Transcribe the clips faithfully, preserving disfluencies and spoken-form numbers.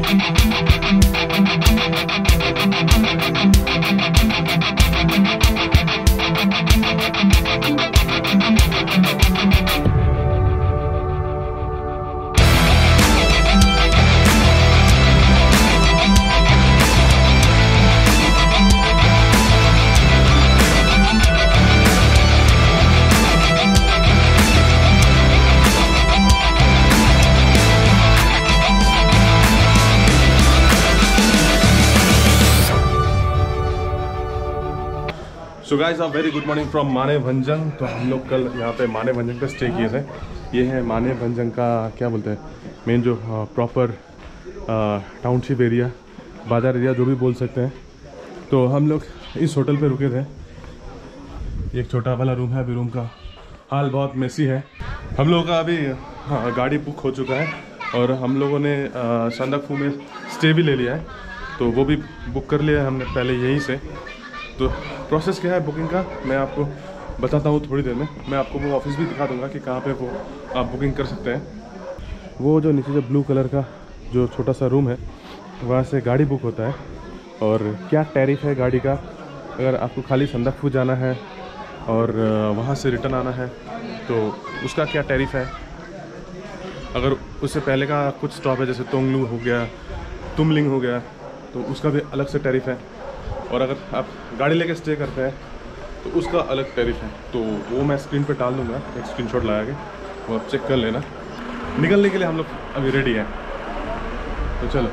So guys a very good morning from Maney Bhanjang. तो हम लोग कल यहाँ पे माने भंजंग पे स्टे किए थे। ये है माने भंजंग का क्या बोलते हैं मेन जो प्रॉपर टाउनशिप एरिया, बाजार एरिया जो भी बोल सकते हैं। तो हम लोग इस होटल पे रुके थे। एक छोटा वाला रूम है, अभी रूम का हाल बहुत मेसी है। हम लोगों का अभी हाँ गाड़ी बुक हो चुका है और हम लोगों ने संदकफू में स्टे भी ले लिया है, तो वो भी बुक कर लिया है हमने पहले यहीं से। तो प्रोसेस क्या है बुकिंग का मैं आपको बताता हूँ थोड़ी देर में। मैं आपको वो ऑफिस भी दिखा दूँगा कि कहाँ पे वो आप बुकिंग कर सकते हैं। वो जो नीचे जो ब्लू कलर का जो छोटा सा रूम है वहाँ से गाड़ी बुक होता है। और क्या टैरिफ है गाड़ी का, अगर आपको खाली संदकफू जाना है और वहाँ से रिटर्न आना है तो उसका क्या टैरिफ है। अगर उससे पहले का कुछ स्टॉप है जैसे तोंगलू हो गया, तुमलिंग हो गया, तो उसका भी अलग से टैरिफ है। और अगर आप गाड़ी लेके स्टे करते हैं तो उसका अलग टैरिफ है। तो वो मैं स्क्रीन पे डाल दूँगा, एक स्क्रीनशॉट लगा के वो आप चेक कर लेना। निकलने के लिए हम लोग अभी रेडी हैं, तो चलो।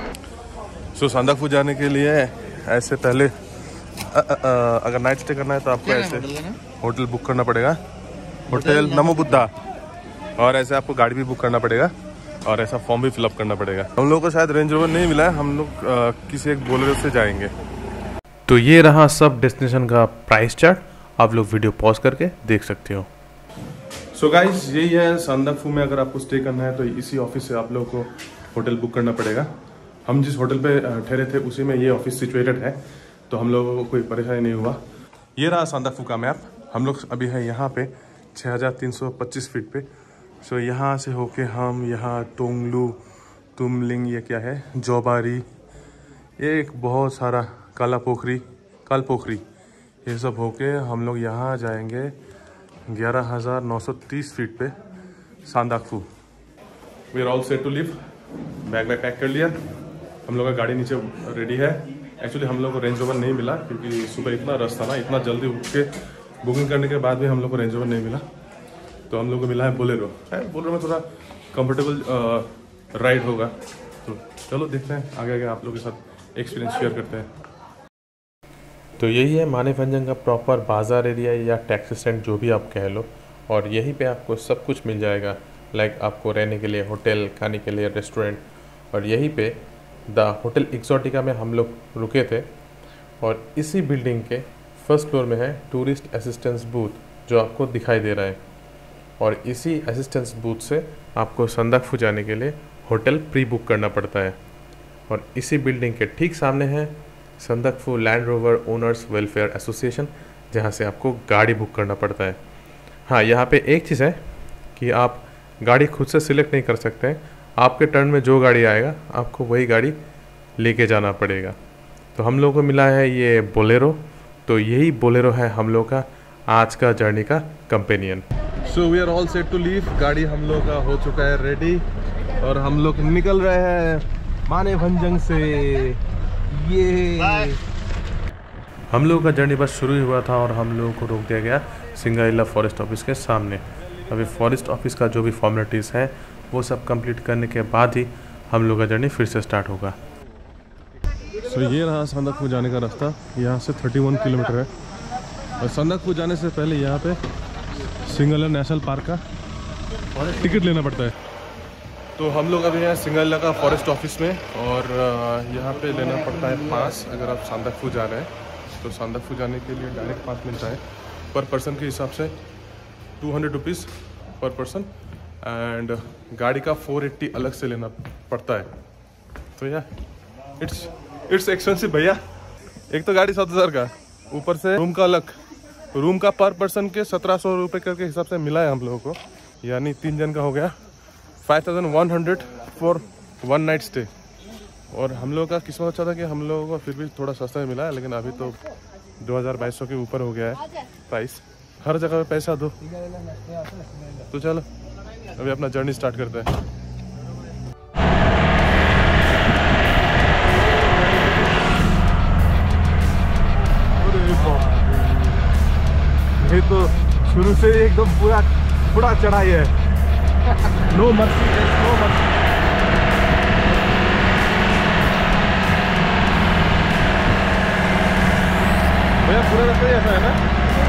सो so, संदकफू जाने के लिए ऐसे पहले अ, अ, अ, अगर नाइट स्टे करना है तो आपको ऐसे होटल बुक करना पड़ेगा, होटल नमो बुद्धा। और ऐसे आपको गाड़ी भी बुक करना पड़ेगा और ऐसा फॉर्म भी फिलअप करना पड़ेगा। हम लोग को शायद रेंज रोवर नहीं मिला है, हम लोग किसी एक बोलेरो से जाएंगे। तो ये रहा सब डेस्टिनेशन का प्राइस चार्ट, आप लोग वीडियो पॉज करके देख सकते हो। सो so गाइस यही है संदकफू में अगर आपको स्टे करना है तो इसी ऑफिस से आप लोगों को होटल बुक करना पड़ेगा। हम जिस होटल पे ठहरे थे उसी में ये ऑफिस सिचुएटेड है, तो हम लोगों को कोई परेशानी नहीं हुआ। ये रहा संदकफू का मैप। हम लोग अभी है यहाँ पे छः हज़ार तीन सौ पच्चीस फीट पे। सो so, यहाँ से होके हम यहाँ तोंगलू, तुमलिंग, ये क्या है जोबारी, ये एक बहुत सारा काला पोखरी, काल पोखरी, ये सब होके हम लोग यहाँ जाएंगे ग्यारह हज़ार नौ सौ तीस फीट पे Sandakphu. We are all set to leave. Bag bag pack कर लिया, हम लोग का गाड़ी नीचे रेडी है। एक्चुअली हम लोग को रेंज रोवर नहीं मिला क्योंकि सुबह इतना रश था ना, इतना जल्दी उठ के बुकिंग करने के बाद भी हम लोग को रेंज रोवर नहीं मिला। तो हम लोग को मिला है बोलेरो। बोलेरो में थोड़ा कंफर्टेबल राइड होगा। तो चलो देखते हैं आगे आगे आप लोगों के साथ एक्सपीरियंस शेयर करते हैं। तो यही है माने भंजंग का प्रॉपर बाज़ार एरिया या टैक्सी स्टैंड जो भी आप कह लो। और यहीं पे आपको सब कुछ मिल जाएगा, लाइक आपको रहने के लिए होटल, खाने के लिए रेस्टोरेंट। और यहीं पे द होटल एक्सोटिका में हम लोग रुके थे। और इसी बिल्डिंग के फर्स्ट फ्लोर में है टूरिस्ट असिस्टेंस बूथ जो आपको दिखाई दे रहा है। और इसी असिस्टेंस बूथ से आपको संदकफू जाने के लिए होटल प्री बुक करना पड़ता है। और इसी बिल्डिंग के ठीक सामने है Sandakphu land rover owners welfare association, जहाँ से आपको गाड़ी बुक करना पड़ता है। हाँ, यहाँ पे एक चीज़ है कि आप गाड़ी खुद से सिलेक्ट नहीं कर सकते हैं। आपके टर्न में जो गाड़ी आएगा आपको वही गाड़ी लेके जाना पड़ेगा। तो हम लोग को मिला है ये बोलेरो। तो यही बोलेरो है हम लोग का आज का जर्नी का companion. So we are all set to leave. गाड़ी हम लोग का हो चुका है रेडी और हम लोग निकल रहे हैं माने भंजंग से। ये हम लोगों का जर्नी बस शुरू ही हुआ था और हम लोगों को रोक दिया गया सिंगाइला फॉरेस्ट ऑफिस के सामने। अभी फॉरेस्ट ऑफिस का जो भी फॉर्मेलिटीज़ है वो सब कंप्लीट करने के बाद ही हम लोग का जर्नी फिर से स्टार्ट होगा। सो so, ये रहा संदकफू जाने का रास्ता। यहाँ से इकतीस किलोमीटर है और संदकफू जाने से पहले यहाँ पे सिंगाइला नेशनल पार्क का टिकट लेना पड़ता है। तो हम लोग अभी हैं सिंगाइला का फॉरेस्ट ऑफिस में और यहाँ पे लेना पड़ता है पास। अगर आप संदकफू जा रहे हैं तो संदकफू जाने के लिए डायरेक्ट पास मिलता है पर पर्सन के हिसाब से टू हंड्रेड रुपीज़ पर पर्सन। एंड गाड़ी का फोर एट्टी अलग से लेना पड़ता है। तो या इट्स इट्स एक्सपेंसिव भैया। एक तो गाड़ी सात हज़ार का, ऊपर से रूम का अलग। रूम का पर पर्सन के सत्रह सौ रुपये करके हिसाब से मिला है हम लोगों को, यानी तीन जन का हो गया five thousand one hundred for one night stay. और हम लोगों का किस्मत अच्छा था कि हम लोगों को फिर भी थोड़ा सस्ता में मिला है, लेकिन अभी तो दो हज़ार बाईस सौ के ऊपर हो गया है प्राइस। हर जगह पे पैसा दो। तो चलो अभी अपना जर्नी स्टार्ट करते हैं। ये तो शुरू से एकदम पूरा पूरा चढ़ाई है। No mercy, no mercy. भैया पूरा रास्ता ही ऐसा है ना?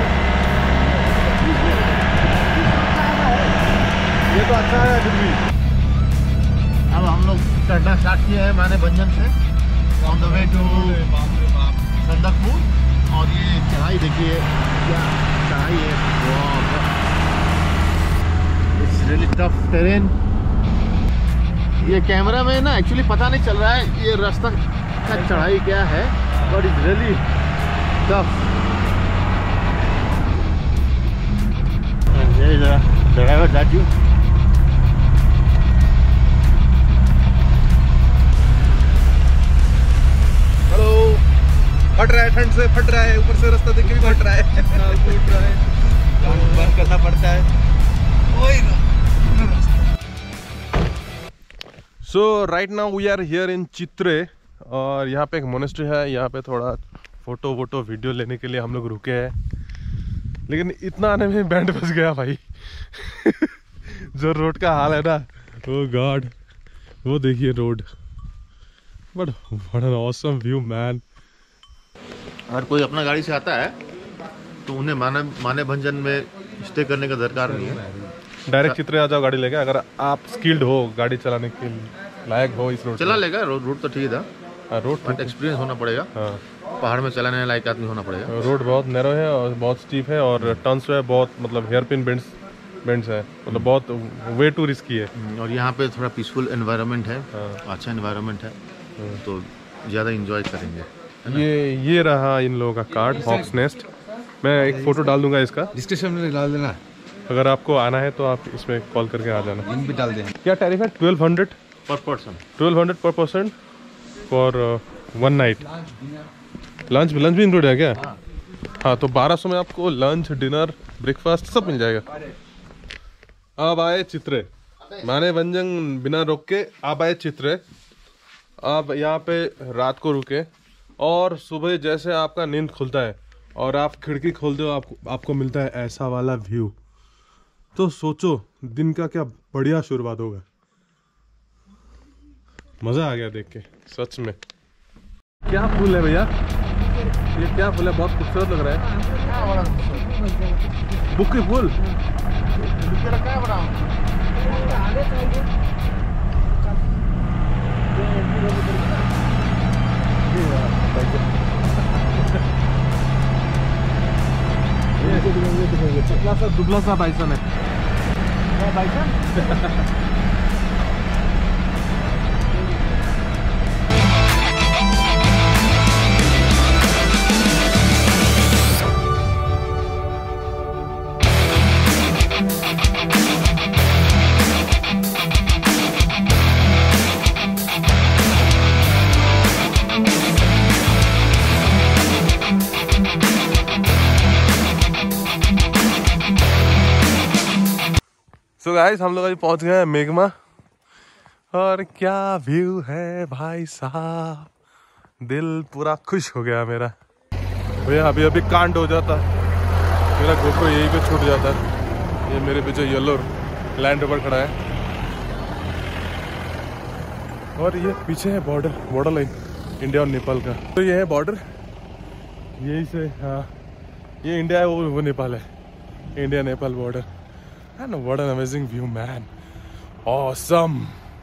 ये तो अच्छा है फिर भी। अब हम लोग चढ़ना स्टार्ट किए हैं माने भंजन से on the way to Sandakphu. और ये चढ़ाई देखिए क्या चढ़ाई है, इट्स रियली टफ टेरेन। ये कैमरा में ना एक्चुअली पता नहीं चल रहा है ये रास्ता का चढ़ाई क्या है, but it's really tough. Driver that you फट रहा है, ठंड से फट रहा है, ऊपर से रास्ता देख के भी फट रहा है। फट रहा है, बंद करना पड़ता है। वही ना। So right now we are here in Chitrey, और यहाँ पे एक मोनेस्ट्री है। यहाँ पे थोड़ा फोटो वोटो वीडियो लेने के लिए हम लोग रुके हैं, लेकिन इतना आने में बैंड बज गया भाई। जो रोड का हाल है ना, ओ गॉड, वो देखिए road. But what an awesome view man. अगर कोई अपना गाड़ी से आता है तो उन्हें माने माने भंजन में स्टे करने का दरकार नहीं है। डायरेक्ट चित्रे आ जाओ गाड़ी लेके, अगर आप स्किल्ड हो, गाड़ी चलाने के लायक हो इस रोड चला लेगा। रोड रोड तो ठीक था, रोड बट एक्सपीरियंस होना पड़ेगा। हाँ, पहाड़ में चलाने लायक आदमी होना पड़ेगा। रोड बहुत नैरो है और बहुत स्टीप है, और टर्न्स है बहुत, मतलब हेयर पिन बेंड्स बेंड्स है, मतलब बहुत वे टू रिस्की है। और यहाँ पे थोड़ा पीसफुल एनवायरनमेंट है। हाँ। अच्छा एनवायरनमेंट है, तो ज़्यादा इंजॉय करेंगे। ये ये रहा इन लोगों का कार्ड, हॉक्स नेस्ट। मैं एक फोटो डाल दूंगा इसका, डिस्क्रिप्शन में डाल देना। अगर आपको आना है तो आप इसमें कॉल करके आ जाना। लिंक भी डाल दें। क्या टैरिफ है? Twelve hundred per person twelve hundred per person for one night. Lunch lunch भी इंक्लूड है क्या? हाँ, तो बारह सौ में आपको लंच, डिनर, ब्रेकफास्ट सब मिल जाएगा। अब आए चित्रे, माने भंजन बिना रोक के आप आए चित्रे। आप यहाँ पे रात को रुके, और सुबह जैसे आपका नींद खुलता है और आप खिड़की खोलते हो, आपको आपको मिलता है ऐसा वाला व्यू। तो सोचो दिन का क्या बढ़िया शुरुआत होगा। मजा आ गया देख के सच में। क्या फूल है भैया, ये क्या फूल है? बहुत खूबसूरत लग रहा है। बुके फूल। पतला सा दुबला सा बाइसन है। बाइसन सो गाइस, हम लोग अभी पहुंच गए हैं मेघमा, और क्या व्यू है भाई साहब, दिल पूरा खुश हो गया मेरा। भैया अभी अभी कांड हो जाता, मेरा गोप्रो यहीं पे छूट जाता। ये मेरे पीछे येलो लैंड रोवर खड़ा है, और ये पीछे है बॉर्डर बॉर्डर लाइन इंडिया और नेपाल का। तो ये है बॉर्डर, यही से, हाँ ये इंडिया है, वो वो नेपाल है, India Nepal border. And what an amazing view, man. Awesome.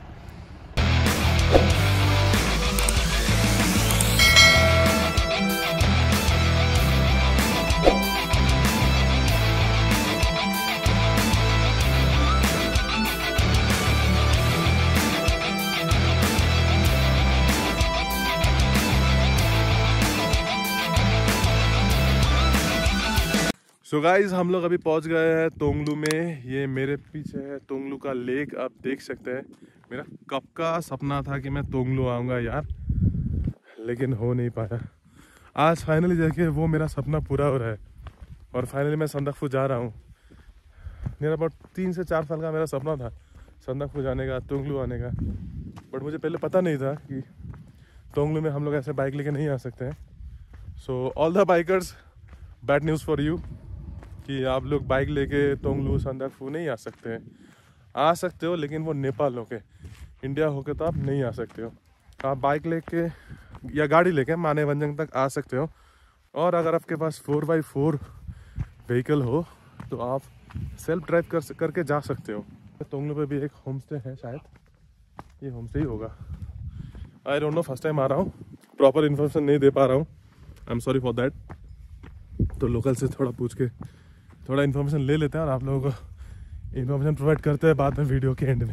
So so guys, हम लोग अभी पहुंच गए हैं तोंगलू में। ये मेरे पीछे है तोंगलू का लेक, आप देख सकते हैं मेरा कब का सपना था कि मैं तोंगलू आऊँगा यार, लेकिन हो नहीं पाया। आज फाइनली जाके वो मेरा सपना पूरा हो रहा है और फाइनली मैं संदकफू जा रहा हूँ। मेरा बहुत तीन से चार साल का मेरा सपना था संदकफू जाने का, तोंगलू आने का, बट मुझे पहले पता नहीं था कि तोंगलू में हम लोग ऐसे बाइक लेके नहीं आ सकते हैं। So all the bikers, bad news for you कि आप लोग बाइक लेके तोंगलू संदकफू नहीं आ सकते हैं। आ सकते हो लेकिन वो नेपाल होके, इंडिया होके तो आप नहीं आ सकते हो। आप बाइक लेके या गाड़ी लेके माने भंजन तक आ सकते हो, और अगर आपके पास फोर बाई फोर व्हीकल हो तो आप सेल्फ ड्राइव कर करके जा सकते हो। तोंगलू पे भी एक होम स्टे है, शायद ये होम स्टे ही होगा। I don't know, first time आ रहा हूँ, प्रॉपर इन्फॉर्मेशन नहीं दे पा रहा हूँ, I am sorry for that. तो लोकल से थोड़ा पूछ के थोड़ा इन्फॉर्मेशन ले लेते हैं और आप लोगों को इन्फॉर्मेशन प्रोवाइड करते हैं बाद में वीडियो के एंड में।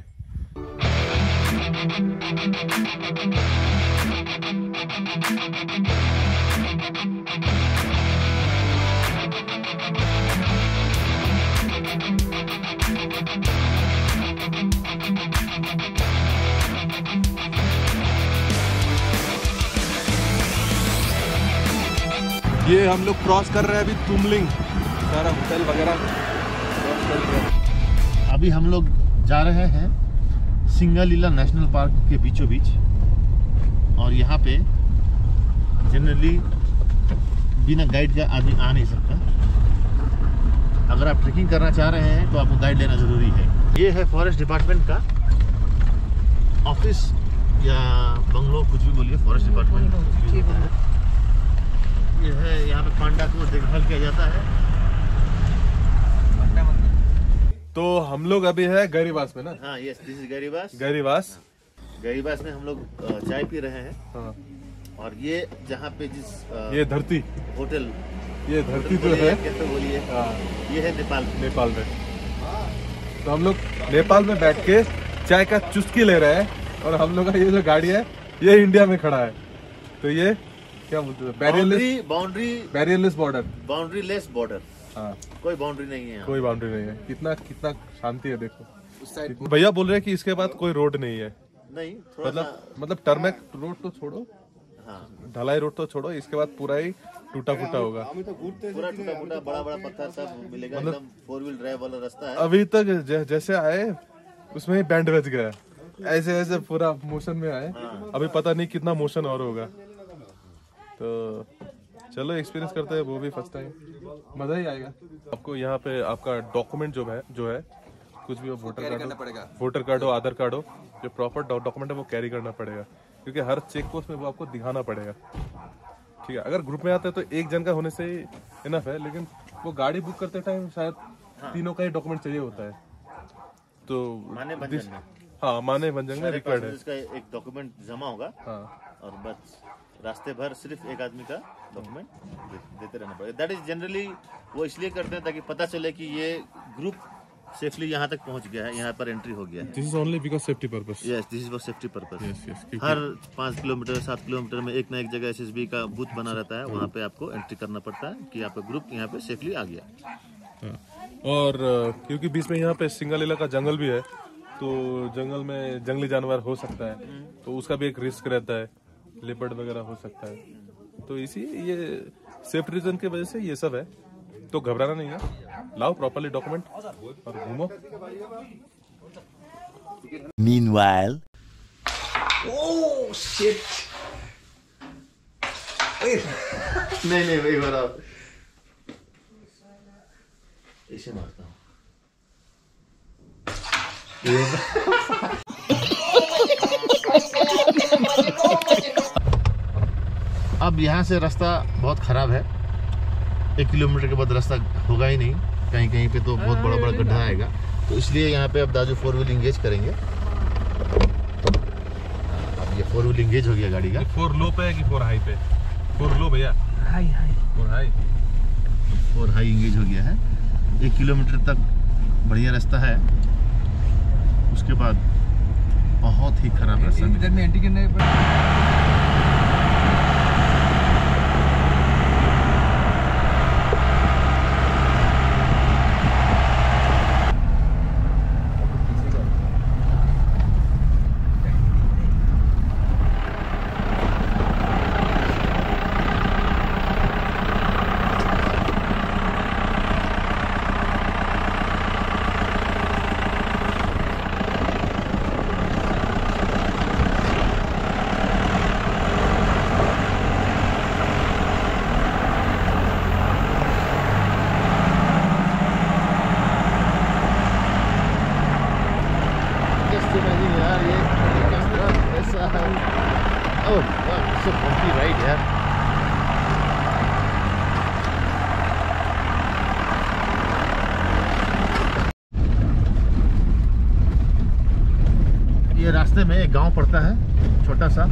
ये हम लोग क्रॉस कर रहे हैं अभी तुमलिंग, सारा होटल वगैरह क्रॉस कर लिया। अभी हम लोग जा रहे हैं सिंगलीला नेशनल पार्क के बीचों बीच, और यहाँ पे जनरली बिना गाइड का आदमी आ नहीं सकता। अगर आप ट्रेकिंग करना चाह रहे हैं तो आपको गाइड लेना ज़रूरी है। ये है फॉरेस्ट डिपार्टमेंट का ऑफिस या बंगलो, कुछ भी बोलिए, फॉरेस्ट डिपार्टमेंट। ये है, यहाँ पे पांडा को देखभाल किया जाता है। तो हम लोग अभी है गरीबास में ना? हाँ, yes, this is Gairibas. Gairibas Gairibas में हम लोग अ, चाय पी रहे हैं। हाँ। और ये जहाँ पे जिस अ, ये धरती होटल ये धरती जो बोलिए, है, कैसे बोलिए, हाँ, ये है नेपाल में। नेपाल में। तो हम लोग नेपाल में बैठ के चाय का चुस्की ले रहे हैं, और हम लोग का ये जो गाड़ी है ये इंडिया में खड़ा है। तो ये क्या बोलते हैं, barrierless boundary barrierless border, boundaryless border. हाँ, कोई बाउंड्री नहीं है यहाँ। कोई बाउंड्री नहीं है। कितना कितना शांति है, देखो। भैया बोल रहे हैं कि इसके बाद कोई रोड नहीं है, नहीं, थोड़ा मतलब मतलब टर्मेक रोड तो छोड़ो, हाँ, ढलाई रोड तो छोड़ो, इसके बाद पूरा ही टूटा फूटा होगा। पूरा टूटा फूटा बड़ा बड़ा पत्थर सब मिलेगा, एकदम फोर व्हील ड्राइव वाला रास्ता है। अभी तक ज- जैसे आए उसमें ही बैंड बज गया, ऐसे ऐसे पूरा मोशन में आए। अभी पता नहीं कितना मोशन और होगा। तो चलो एक्सपीरियंस करते हैं, वो भी फर्स्ट टाइम, मजा ही आएगा। आपको यहाँ पे आपका डॉक्यूमेंट जो है जो है कुछ भी हो, वोटर कार्ड हो, वोटर कार्ड हो, आधार कार्ड हो, जो प्रॉपर डॉक्यूमेंट है वो कैरी करना पड़ेगा, क्योंकि हर चेक पोस्ट में वो आपको दिखाना पड़ेगा। ठीक है, अगर ग्रुप में आते हैं तो एक जन का होने से ही इनफ है, लेकिन वो गाड़ी बुक करते टाइम शायद तीनों का ही डॉक्यूमेंट चाहिए होता है। तो माने भंजन में, हाँ, माने भंजन में रिक्वायर्ड है। इसका एक डॉक्यूमेंट जमा होगा, हाँ, और बस रास्ते भर सिर्फ एक आदमी का डॉक्यूमेंट दे, देते रहना पड़ेगा। दैट इज जनरली वो इसलिए करते हैं ताकि पता चले कि ये ग्रुप सेफली यहाँ तक पहुँच गया है, यहाँ पर एंट्री हो गया है। This is only because safety purpose. Yes, this is for safety purpose. Yes yes. हर पाँच किलोमीटर सात किलोमीटर में एक ना एक जगह एसएसबी का बूथ बना रहता है, वहाँ पे आपको एंट्री करना पड़ता है कि आपका ग्रुप यहाँ पे सेफली आ गया। हाँ। और अ, क्योंकि बीच में यहाँ पे सिंगलीला का जंगल भी है, तो जंगल में जंगली जानवर हो सकता है, तो उसका भी एक रिस्क रहता है, लेपर्ड वगैरह हो सकता है। तो इसी ये सेफ्टी रीजन की वजह से ये सब है, तो घबराना नहीं है, लाओ प्रॉपर्ली डॉक्यूमेंट और घूमो। Meanwhile, Oh shit! नहीं नहीं, एक बार आप इसे मारता हूँ। अब यहाँ से रास्ता बहुत खराब है, एक किलोमीटर के बाद रास्ता होगा ही नहीं, कहीं कहीं पे तो बहुत बड़ा बड़ा गड्ढा आएगा। तो इसलिए यहाँ पे अब दाजू फोर व्हील इंगेज करेंगे। अब ये फोर व्हील इंगेज हो गया गाड़ी का। फोर लो पे है कि फोर हाई पे? फोर लो भैया, high high four high. Four high engage हो गया है। एक किलोमीटर तक बढ़िया रास्ता है, उसके बाद बहुत ही खराब रास्ता। मीटर में एंट्री करने Oh, wow, it's so bumpy ride, यार. ये रास्ते में एक गांव पड़ता है, छोटा सा.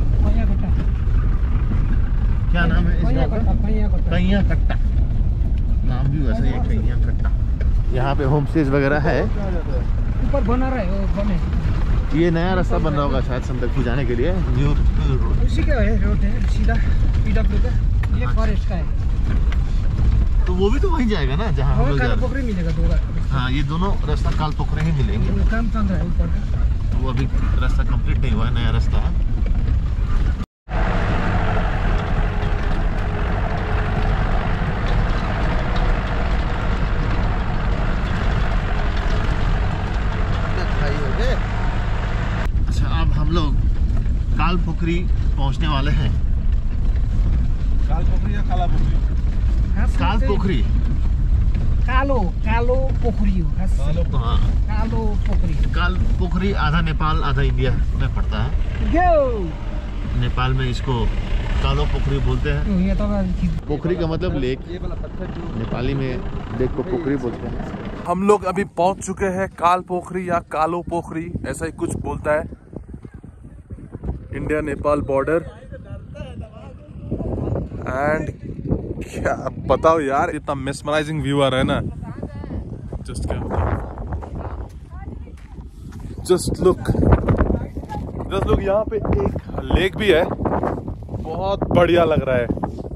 क्या नाम है इस गांव का? कैया कट्टा. नाम भी वैसे ही है, कैया कट्टा. यहाँ पे होम स्टेज वगैरह है. ऊपर बना रहा है वो बने. ये नया रास्ता बन रहा होगा शायद संदकफू जाने के लिए. New road. उसी का है रोड है सीधा पीडब्ल्यू का. ये फॉरेस्ट का है. तो वो भी तो वहीं जाएगा ना जहाँ हम लोग जा रहे हैं. पोखरी मिलेगा दो रास्ता. हाँ, ये दोनों रास्ता काल पोखरे ही मिलेंगे. वो काम चल रहा है ऊपर का. वो अभी रास्ता कंप्लीट नहीं हुआ है, नया रास्ता है. अच्छा, अब हम लोग काल पोखरी पहुंचने वाले हैं. काल पोखरी या काला पोखरी? काल पोखरी. कालो कालो पोखरी हो. हाँ, कालो पोखरी. काल पोखरी आधा नेपाल आधा इंडिया में पड़ता है. गो नेपाल में इसको कालो पोखरी बोलते हैं. ये तो पोखरी का मतलब लेक. नेपाली में लेक को पोखरी बोलते हैं. हम लोग अभी पहुंच चुके हैं काल पोखरी या कालो पोखरी, ऐसा ही कुछ बोलता है. India Nepal border. एंड क्या बताओ यार, इतना मेस्मराइजिंग व्यू आ रहा है ना. जस्ट क्या बताओ, जस्ट लुक जस्ट लुक. यहाँ पे एक लेक भी है, बहुत बढ़िया लग रहा है.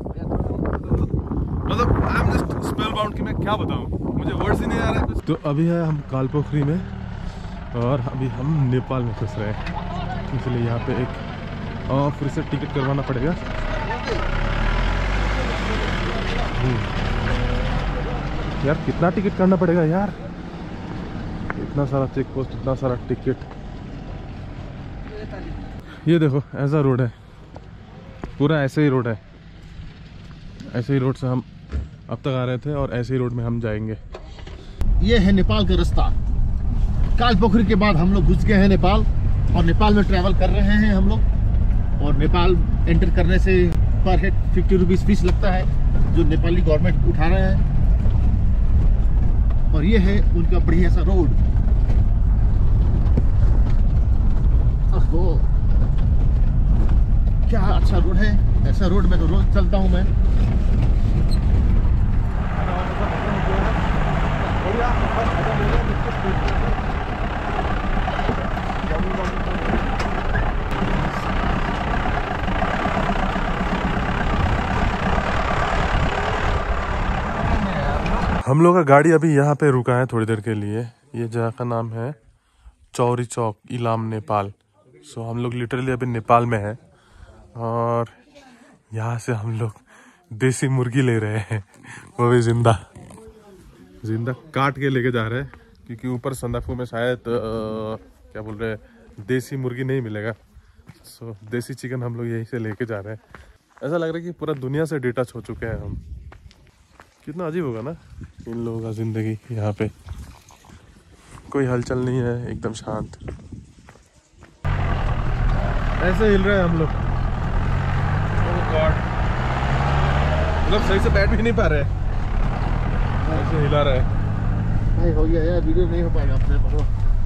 मतलब आई एम जस्ट स्पेलबाउंड कि मैं क्या बताऊं, मुझे वर्ड्स ही नहीं आ रहे. तो अभी है हम काल पोखरी में और अभी हम नेपाल में फंस रहे हैं, इसलिए यहाँ पे एक और फिर से टिकट करवाना पड़ेगा. यार कितना टिकट करना पड़ेगा यार, इतना सारा चेक पोस्ट, इतना सारा टिकट. ये देखो ऐसा रोड है, पूरा ऐसे ही रोड है. ऐसे ही रोड से हम अब तक आ रहे थे और ऐसे ही रोड में हम जाएंगे. ये है नेपाल का रास्ता. काल पोखरी के बाद हम लोग घुस गए हैं नेपाल, और नेपाल में ट्रैवल कर रहे हैं हम लोग. और नेपाल एंटर करने से पर हेड फिफ्टी रुपीज़ फीस लगता है, जो नेपाली गवर्नमेंट उठा रहे हैं. और ये है उनका बढ़िया सा रोड. ओहो, क्या अच्छा रोड है. ऐसा रोड में तो रोज चलता हूँ मैं. हम लोग का गाड़ी अभी यहाँ पे रुका है थोड़ी देर के लिए. ये जगह का नाम है चौरी चौक, इलाम, नेपाल. सो हम लोग लिटरली अभी नेपाल में हैं और यहाँ से हम लोग देसी मुर्गी ले रहे हैं, वो भी जिंदा जिंदा काट के लेके जा रहे हैं, क्योंकि ऊपर संदकफू में शायद क्या बोल रहे हैं, देसी मुर्गी नहीं मिलेगा. सो देसी चिकन हम लोग यहीं से लेके जा रहे हैं. ऐसा लग रहा है कि पूरा दुनिया से डिटच हो चुके हैं हम. कितना अजीब होगा ना इन लोगों का जिंदगी. यहाँ पे कोई हलचल नहीं है, एकदम शांत. ऐसे हिल रहे हैं हम लोग. ओह गॉड, मतलब सही से बैठ भी नहीं पा रहे, ऐसे हिला रहा है. भाई हो गया यार, वीडियो नहीं हो पाएगा अपने. पकड़ो.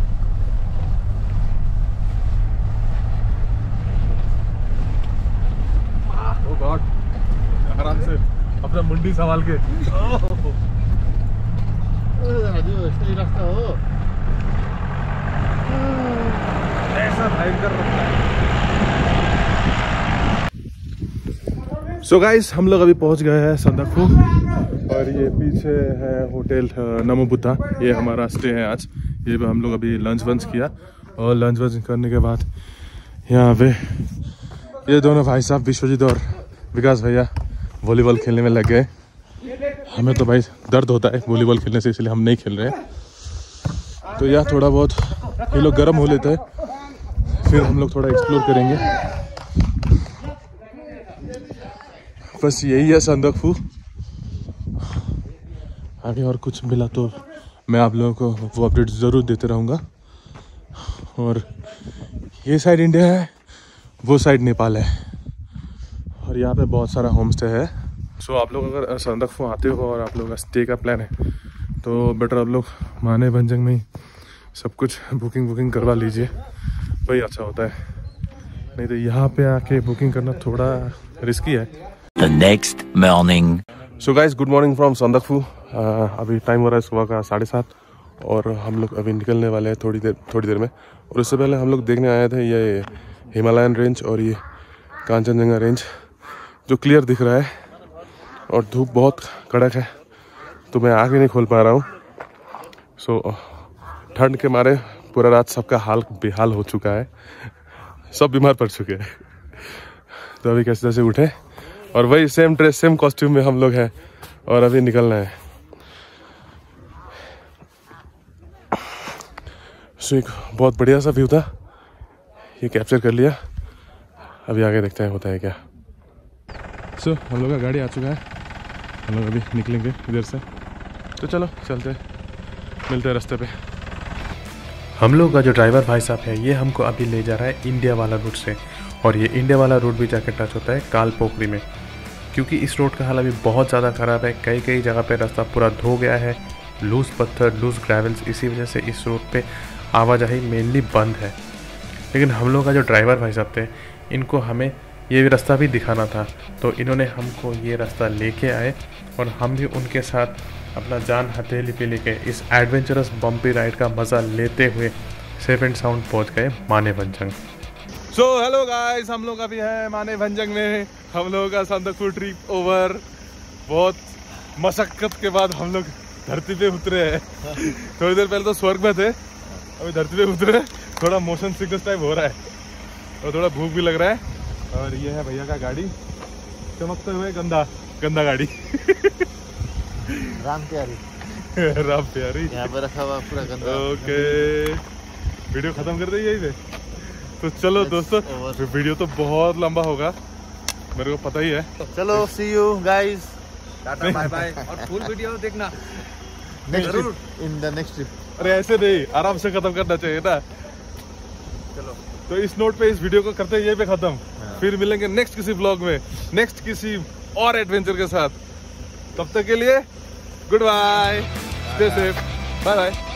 ओह गॉड, आराम से अपना मुंडी संभाल के. राजू, ऐसा रास्ता हो. ऐसा भयंकर रास्ता है. सो गाइस, हम लोग अभी पहुंच गए हैं संदकफू और ये पीछे है होटल नमो बुद्धा. ये हमारा स्टे है आज. ये पे हम लोग अभी लंच वंच किया और लंच वंच करने के बाद यहाँ पे ये दोनों भाई साहब विश्वजीत और विकास भैया वॉलीबॉल खेलने में लग गए. हमें तो भाई दर्द होता है वॉलीबॉल खेलने से, इसलिए हम नहीं खेल रहे हैं. तो यार थोड़ा बहुत ये लोग गर्म हो लेते हैं, फिर हम लोग थोड़ा एक्सप्लोर करेंगे. बस यही है संदकफू. आगे और कुछ मिला तो मैं आप लोगों को वो अपडेट ज़रूर देते रहूँगा. और ये साइड इंडिया है, वो साइड नेपाल है. और यहाँ पे बहुत सारा होम स्टे है। सो so, आप लोग अगर संदकफू आते हो और आप लोगों का स्टे का प्लान है तो बेटर आप लोग माने भंजंग में ही सब कुछ बुकिंग बुकिंग करवा लीजिए, वही अच्छा होता है। नहीं तो यहाँ पे आके बुकिंग करना थोड़ा रिस्की है। The next morning. So guys, good morning from Sandakphu. अभी टाइम हो रहा है सुबह का साढ़े सात और हम लोग अभी निकलने वाले हैं थोड़ी देर थोड़ी देर में। और उससे पहले हम लोग देखने आए थे ये हिमालयन रेंज और ये कांचनजंगा रेंज जो क्लियर दिख रहा है, और धूप बहुत कड़क है तो मैं आगे नहीं खोल पा रहा हूँ। सो so, ठंड के मारे पूरा रात सबका हाल बेहाल हो चुका है, सब बीमार पड़ चुके हैं। तो अभी कैसे जैसे उठे और वही सेम ड्रेस सेम कॉस्ट्यूम में हम लोग हैं और अभी निकलना है। सो एक बहुत बढ़िया सा व्यू था, ये कैप्चर कर लिया। अभी आगे देखते हैं होता है क्या। सो so, हम लोग का गाड़ी आ चुका है, हम लोग अभी निकलेंगे इधर से। तो चलो चलते हैं, मिलते हैं रास्ते पे। हम लोग का जो ड्राइवर भाई साहब है ये हमको अभी ले जा रहा है इंडिया वाला रूट से, और ये इंडिया वाला रूट भी जाके टच होता है कालपोखरी में, क्योंकि इस रोड का हाल अभी बहुत ज़्यादा ख़राब है। कई कई जगह पे रास्ता पूरा धो गया है, लूज पत्थर लूज ग्रेवल्स, इसी वजह से इस रोड पे आवाजाही मेनली बंद है। लेकिन हम लोग का जो ड्राइवर भाई साहब थे इनको हमें ये रास्ता भी दिखाना था, तो इन्होंने हमको ये रास्ता लेके आए और हम भी उनके साथ अपना जान हथेली पे लेके इस एडवेंचरस बम्पी राइड का मज़ा लेते हुए सेफ एंड साउंड पहुंच गए माने भंजंग। सो हेलो गाइस, हम लोग अभी हैं माने भंजंग में। हम लोगों का संदकफू ट्रिप ओवर। बहुत मशक्कत के बाद हम लोग धरती पे उतरे हैं। थोड़ी देर पहले तो स्वर्ग में थे, अभी धरती पे उतरे। थोड़ा मोशन सिकनेस टाइप हो रहा है और थोड़ा भूख भी लग रहा है। और ये है भैया का गाड़ी, चमकते हुए गंदा गंदा गाड़ी। राम प्यारी राम प्यारी यहाँ पे रखा हुआ पूरा गंदा। ओके, वीडियो खत्म कर दे यही पे। तो चलो दोस्तों, वीडियो तो बहुत लंबा होगा, मेरे को पता ही है। चलो see you guys, tata bye bye. और फुल वीडियो देखना next trip, in the next trip. अरे ऐसे नहीं, आराम से खत्म करना चाहिए ना। चलो तो इस नोट पे इस वीडियो को करते हैं यहीं पे खत्म। फिर मिलेंगे नेक्स्ट किसी ब्लॉग में, नेक्स्ट किसी और एडवेंचर के साथ। तब तक के लिए goodbye, stay safe, bye bye.